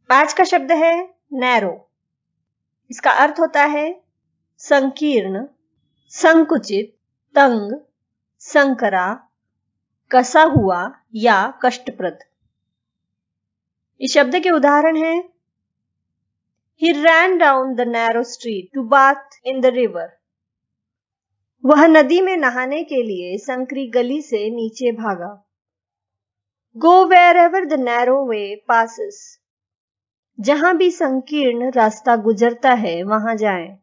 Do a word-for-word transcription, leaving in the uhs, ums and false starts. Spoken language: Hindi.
आज का शब्द है नैरो। इसका अर्थ होता है संकीर्ण, संकुचित, तंग, संकरा, कसा हुआ या कष्टप्रद। इस शब्द के उदाहरण हैं He ran down the narrow street to bath in the river. वह नदी में नहाने के लिए संकरी गली से नीचे भागा। Go wherever the narrow way passes. जहां भी संकीर्ण रास्ता गुजरता है वहां जाएं।